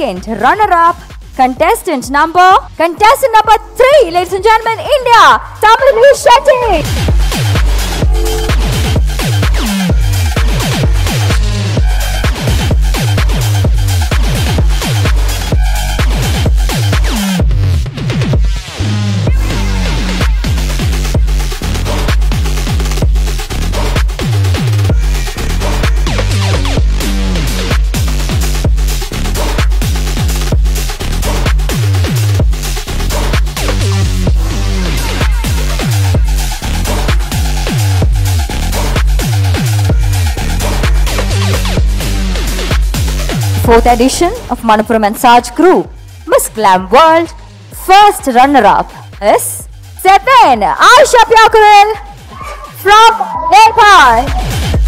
second runner-up, contestant number 3, ladies and gentlemen, India, Samruddhi Shetty. Fourth edition of Manappuram SAJ Group Miss Glam World. First runner-up is Aayusha Pyakurel from Nepal.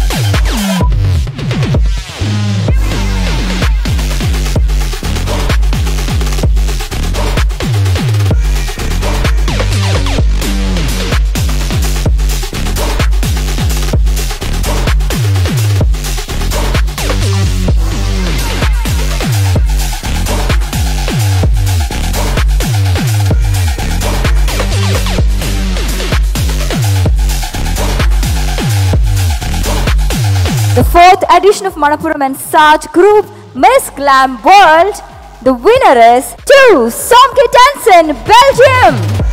The fourth edition of Manappuram SAJ Group Miss Glam World. The winner is Zomky Tenzin, Belgium.